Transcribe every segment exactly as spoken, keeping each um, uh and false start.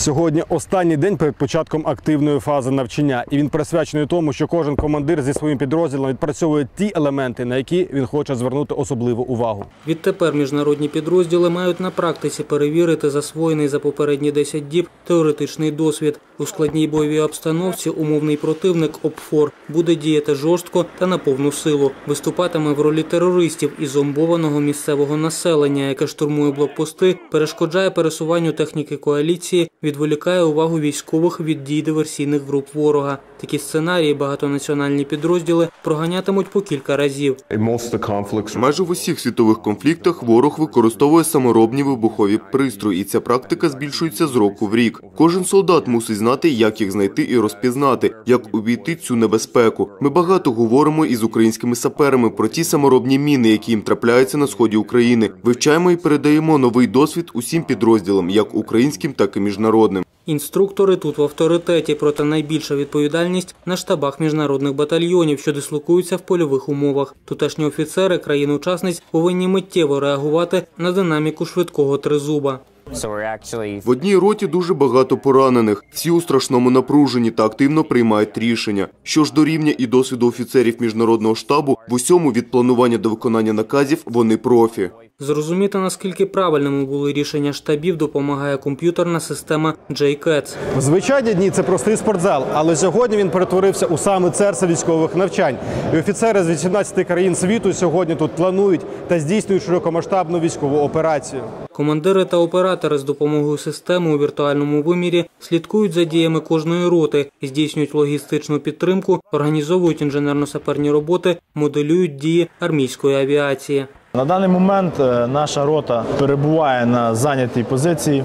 Сьогодні останній день перед початком активної фази навчання. І він присвячений тому, що кожен командир зі своїм підрозділом відпрацьовує ті елементи, на які він хоче звернути особливу увагу. Відтепер міжнародні підрозділи мають на практиці перевірити засвоєний за попередні десять діб теоретичний досвід. У складній бойовій обстановці умовний противник ОПФОР буде діяти жорстко та на повну силу. Виступатиме в ролі терористів і зомбованого місцевого населення, яке штурмує блокпости, перешкоджає пересуванню техніки коаліції, відволікає увагу військових від дій диверсійних груп ворога. Такі сценарії багатонаціональні підрозділи проганятимуть по кілька разів. Майже в усіх світових конфліктах ворог використовує саморобні вибухові пристрої, і ця практика збільшується з року в рік. Кожен солдат мусить знати, як їх знайти і розпізнати, як обійти цю небезпеку. Ми багато говоримо із українськими саперами про ті саморобні міни, які їм трапляються на сході України. Вивчаємо і передаємо новий досвід усім підрозділам, як українським, так і міжнародним. Інструктори тут в авторитеті, проте найбільша відповідальність на штабах міжнародних батальйонів, що дислокуються в польових умовах. Тутешні офіцери країн-учасниць повинні миттєво реагувати на динаміку швидкого тризуба. В одній роті дуже багато поранених. Всі у страшному напруженні та активно приймають рішення. Що ж до рівня і досвіду офіцерів міжнародного штабу, в усьому від планування до виконання наказів вони профі. Зрозуміти, наскільки правильними були рішення штабів, допомагає комп'ютерна система джей кетс. В звичайні дні це простий спортзал, але сьогодні він перетворився у саме серце військових навчань. І офіцери з вісімнадцяти країн світу сьогодні тут планують та здійснюють широкомасштабну військову операцію. Командири та оператори з допомогою системи у віртуальному вимірі слідкують за діями кожної роти, здійснюють логістичну підтримку, організовують інженерно-саперні роботи, моделюють дії армійської авіації. На даний момент наша рота перебуває на зайнятій позиції.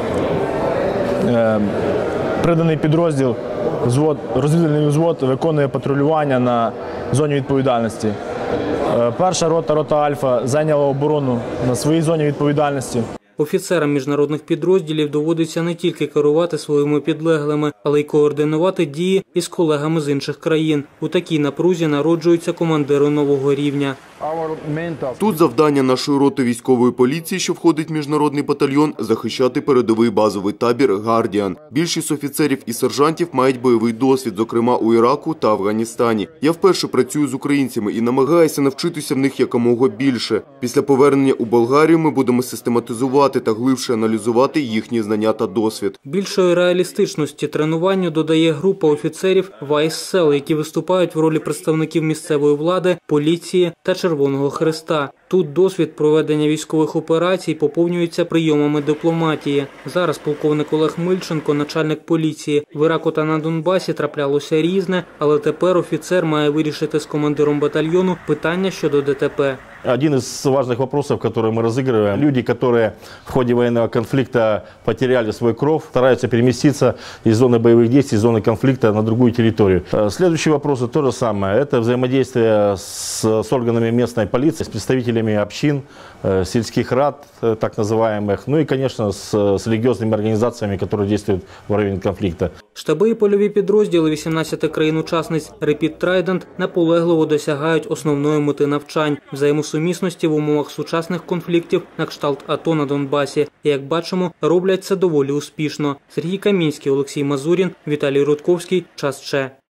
Приданий підрозділ, розвідувальний взвод, виконує патрулювання на зоні відповідальності. Перша рота, рота Альфа, зайняла оборону на своїй зоні відповідальності. Офіцерам міжнародних підрозділів доводиться не тільки керувати своїми підлеглими, але й координувати дії із колегами з інших країн. У такій напрузі народжуються командири нового рівня. Тут завдання нашої роти військової поліції, що входить в міжнародний батальйон, захищати передовий базовий табір «Гардіан». Більшість офіцерів і сержантів мають бойовий досвід, зокрема у Іраку та Афганістані. Я вперше працюю з українцями і намагаюся навчитися в них якомога більше. Після повернення у Болгарію ми будемо систематизувати та глибше аналізувати їхні знання та досвід. Більшої реалістичності тренуванню додає група офіцерів Вайс-Сел, які виступають в ролі представників місцевої влади, поліції та Червоного Хреста. Тут досвід проведення військових операцій поповнюється прийомами дипломатії. Зараз полковник Олег Мильченко, начальник поліції. В Іраку та на Донбасі траплялося різне, але тепер офіцер має вирішити з командиром батальйону питання щодо ДТП. Один из важных вопросов, который мы разыгрываем, люди, которые в ходе военного конфликта потеряли свой кров, стараются переместиться из зоны боевых действий, из зоны конфликта на другую территорию. Следующий вопрос то же самое. Это взаимодействие с, с органами местной полиции, с представителями общин, сельских рад, так называемых, ну и, конечно, с, с религиозными организациями, которые действуют в районе конфликта. Штаби і польові підрозділи вісімнадцяти країн-учасниць Rapid Trident наполегливо досягають основної мети навчань – взаємосумісності в умовах сучасних конфліктів на кшталт АТО на Донбасі. І, як бачимо, роблять це доволі успішно. Сергій Камінський, Олексій Мазурін, Віталій Рудковський. Час Че.